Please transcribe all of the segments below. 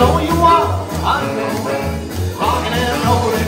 know you are. I know, rocking and rolling.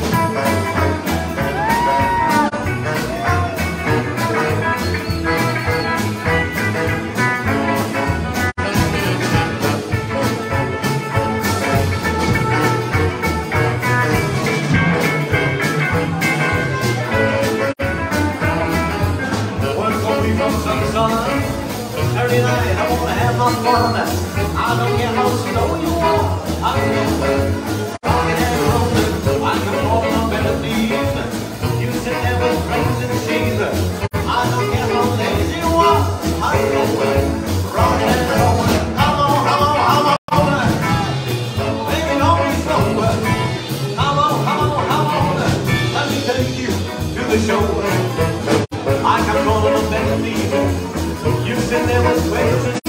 Saturday night, I wanna have my fun. I don't care how slow you are. I know, rocking and rolling. I can walk on melodies. You sit there with brains and cheese. I don't care how lazy you are. I know, rocking and rolling. Come on, come on, come on. Baby, don't be slow. Come on, come on, come on. Let me take you to the show. I can roll on melodies. You sit there with waves and